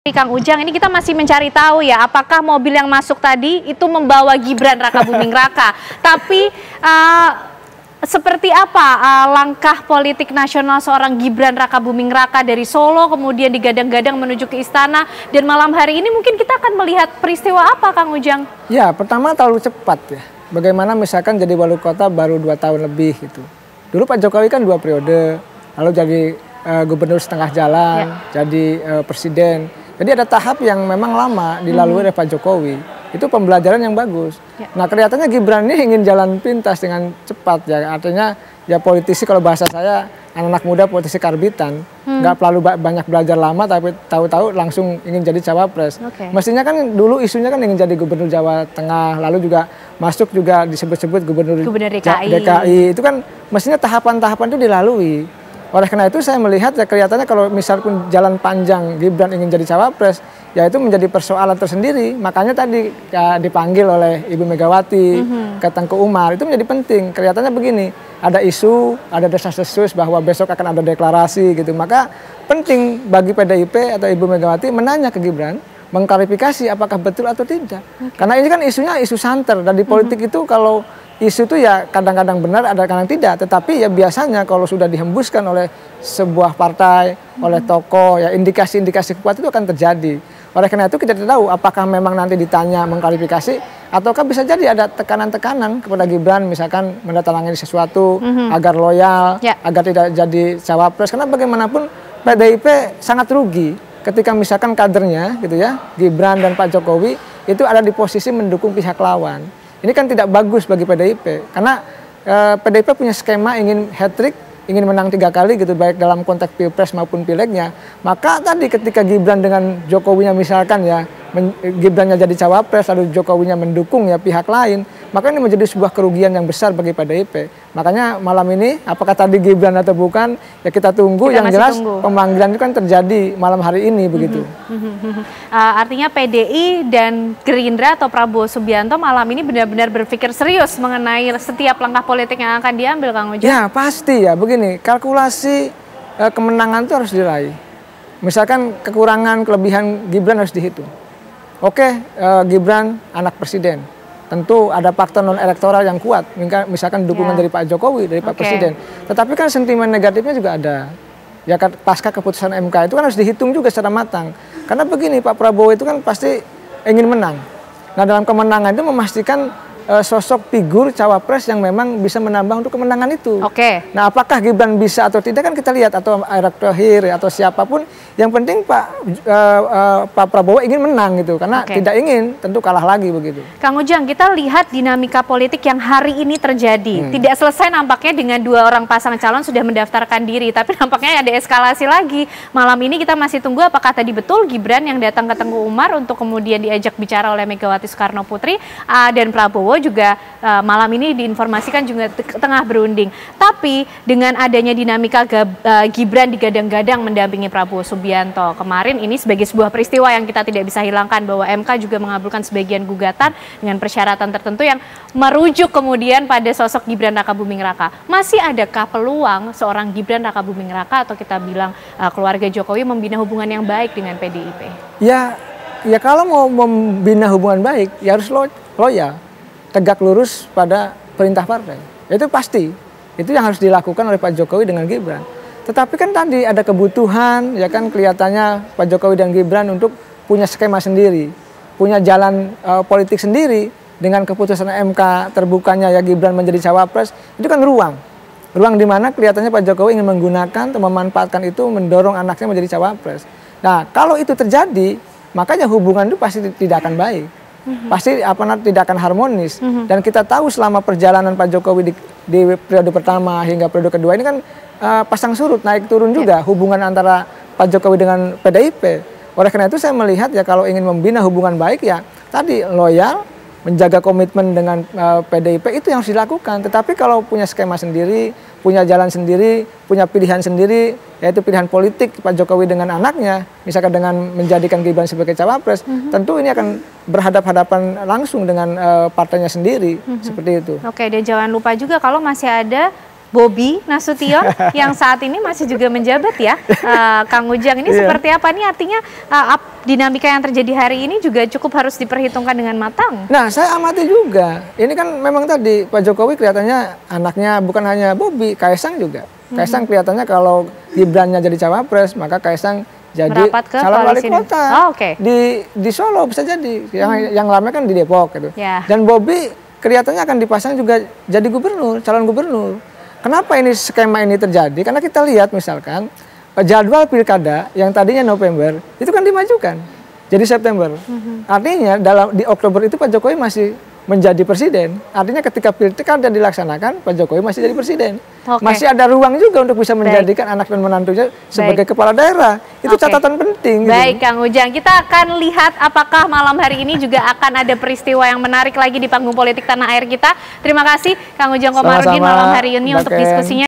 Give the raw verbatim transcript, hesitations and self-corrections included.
Kang Ujang, ini kita masih mencari tahu ya, apakah mobil yang masuk tadi itu membawa Gibran Rakabuming Raka. Tapi uh, seperti apa uh, langkah politik nasional seorang Gibran Rakabuming Raka dari Solo kemudian digadang-gadang menuju ke istana, dan malam hari ini mungkin kita akan melihat peristiwa apa, Kang Ujang? Ya, pertama terlalu cepat ya. Bagaimana misalkan jadi wali kota baru dua tahun lebih gitu. Dulu Pak Jokowi kan dua periode, lalu jadi uh, gubernur setengah jalan, ya. jadi uh, presiden. Jadi ada tahap yang memang lama dilalui hmm. oleh Pak Jokowi. Itu pembelajaran yang bagus. Ya. Nah, kelihatannya Gibran ini ingin jalan pintas dengan cepat ya. Artinya ya politisi, kalau bahasa saya anak-anak muda politisi karbitan, hmm. nggak perlu banyak belajar lama tapi tahu-tahu langsung ingin jadi cawapres. Okay. Mestinya kan dulu isunya kan ingin jadi gubernur Jawa Tengah, lalu juga masuk juga disebut-sebut gubernur, gubernur D K I. D K I. Itu kan mestinya tahapan-tahapan itu dilalui. Oleh karena itu saya melihat ya kelihatannya kalau misalpun jalan panjang Gibran ingin jadi cawapres, ya itu menjadi persoalan tersendiri. Makanya tadi ya, dipanggil oleh Ibu Megawati mm-hmm. ke Tengku Umar, itu menjadi penting. Kelihatannya begini, ada isu, ada desas-desus bahwa besok akan ada deklarasi gitu. Maka penting bagi P D I P atau Ibu Megawati menanya ke Gibran, mengklarifikasi apakah betul atau tidak. Okay. Karena ini kan isunya isu santer, dan di politik mm-hmm. itu kalau isu itu ya kadang-kadang benar, ada kadang tidak. Tetapi ya biasanya kalau sudah dihembuskan oleh sebuah partai, hmm. oleh tokoh, ya indikasi-indikasi kuat itu akan terjadi. Oleh karena itu kita tidak tahu apakah memang nanti ditanya mengklarifikasi, ataukah bisa jadi ada tekanan-tekanan kepada Gibran, misalkan mendatangani sesuatu hmm. agar loyal, ya. agar tidak jadi cawapres. Karena bagaimanapun P D I P sangat rugi ketika misalkan kadernya gitu ya, Gibran dan Pak Jokowi itu ada di posisi mendukung pihak lawan. Ini kan tidak bagus bagi P D I P, karena eh, P D I P punya skema ingin hat-trick, ingin menang tiga kali gitu, baik dalam konteks pilpres maupun pilegnya. Maka tadi ketika Gibran dengan Jokowinya misalkan ya, men, Gibrannya jadi cawapres, lalu Jokowinya mendukung ya pihak lain, maka ini menjadi sebuah kerugian yang besar bagi P D I P. Makanya malam ini, apakah tadi Gibran atau bukan, ya kita tunggu. Kita yang jelas tunggu. Pemanggilan itu kan terjadi malam hari ini begitu. Mm-hmm. uh, artinya P D I dan Gerindra atau Prabowo Subianto malam ini benar-benar berpikir serius mengenai setiap langkah politik yang akan diambil, Kang Ujang? Ya pasti ya, begini, kalkulasi uh, kemenangan itu harus diraih. Misalkan kekurangan, kelebihan Gibran harus dihitung. Oke, uh, Gibran anak presiden. Tentu ada faktor non-elektoral yang kuat, misalkan dukungan yeah. dari Pak Jokowi, dari Pak okay. Presiden. Tetapi kan sentimen negatifnya juga ada. Ya kan pasca keputusan M K itu kan harus dihitung juga secara matang. Karena begini, Pak Prabowo itu kan pasti ingin menang. Nah, dalam kemenangan itu memastikan uh, sosok figur cawapres yang memang bisa menambah untuk kemenangan itu. Oke. Okay. Nah, apakah Gibran bisa atau tidak kan kita lihat, atau Erick Thohir atau siapapun. Yang penting Pak uh, uh, Pak Prabowo ingin menang gitu, karena okay. tidak ingin tentu kalah lagi begitu. Kang Ujang, kita lihat dinamika politik yang hari ini terjadi. Hmm. Tidak selesai nampaknya dengan dua orang pasangan calon sudah mendaftarkan diri, tapi nampaknya ada eskalasi lagi. Malam ini kita masih tunggu apakah tadi betul Gibran yang datang ke Tengku Umar untuk kemudian diajak bicara oleh Megawati Soekarno Putri, uh, dan Prabowo juga uh, malam ini diinformasikan juga tengah berunding. Tapi dengan adanya dinamika uh, Gibran digadang-gadang mendampingi Prabowo Subianto kemarin, ini sebagai sebuah peristiwa yang kita tidak bisa hilangkan bahwa M K juga mengabulkan sebagian gugatan dengan persyaratan tertentu yang merujuk kemudian pada sosok Gibran Rakabuming Raka. Masih adakah peluang seorang Gibran Rakabuming Raka atau kita bilang uh, keluarga Jokowi membina hubungan yang baik dengan P D I P? Ya, ya kalau mau membina hubungan baik ya harus lo, loyal, tegak lurus pada perintah partai. Itu pasti. Itu yang harus dilakukan oleh Pak Jokowi dengan Gibran. Tetapi kan tadi ada kebutuhan, ya kan kelihatannya Pak Jokowi dan Gibran untuk punya skema sendiri, punya jalan uh, politik sendiri. Dengan keputusan M K terbukanya ya Gibran menjadi cawapres, itu kan ruang. Ruang di mana kelihatannya Pak Jokowi ingin menggunakan atau memanfaatkan itu mendorong anaknya menjadi cawapres. Nah, kalau itu terjadi, makanya hubungan itu pasti tidak akan baik. Mm-hmm. Pasti apa tidak akan harmonis. Mm-hmm. Dan kita tahu selama perjalanan Pak Jokowi di, di periode pertama hingga periode kedua ini kan Uh, pasang surut, naik turun juga yeah. hubungan antara Pak Jokowi dengan P D I P. Oleh karena itu saya melihat ya kalau ingin membina hubungan baik ya tadi loyal, menjaga komitmen dengan uh, P D I P itu yang harus dilakukan. Tetapi kalau punya skema sendiri, punya jalan sendiri, punya pilihan sendiri, yaitu pilihan politik Pak Jokowi dengan anaknya, misalkan dengan menjadikan Gibran sebagai cawapres, mm-hmm. tentu ini akan berhadap-hadapan langsung dengan uh, partainya sendiri, mm-hmm. seperti itu. Oke, dan jangan lupa juga kalau masih ada Bobi Nasution yang saat ini masih juga menjabat ya, uh, Kang Ujang. Ini Iya. seperti apa nih artinya uh, up, dinamika yang terjadi hari ini juga cukup harus diperhitungkan dengan matang. Nah, saya amati juga. Ini kan memang tadi Pak Jokowi kelihatannya anaknya bukan hanya Bobi, Kaisang juga. Kaisang kelihatannya kalau Gibrannya jadi cawapres, maka Kaisang jadi Merapat ke calon wali koalisi kota ini. Oh, oke. di di Solo bisa jadi. Yang yang lama kan di Depok gitu. Ya. Dan Bobi kelihatannya akan dipasang juga jadi gubernur, calon gubernur. Kenapa ini skema ini terjadi? Karena kita lihat misalkan jadwal pilkada yang tadinya November itu kan dimajukan jadi September. Mm-hmm. Artinya dalam di Oktober itu Pak Jokowi masih menjadi presiden. Artinya ketika pilkada dilaksanakan Pak Jokowi masih jadi presiden. Okay. Masih ada ruang juga untuk bisa menjadikan Baik. anak dan menantunya sebagai Baik. kepala daerah. Itu okay. catatan penting. Baik, gitu. Kang Ujang. Kita akan lihat apakah malam hari ini juga akan ada peristiwa yang menarik lagi di panggung politik tanah air kita. Terima kasih Kang Ujang Komarudin malam hari ini untuk diskusinya.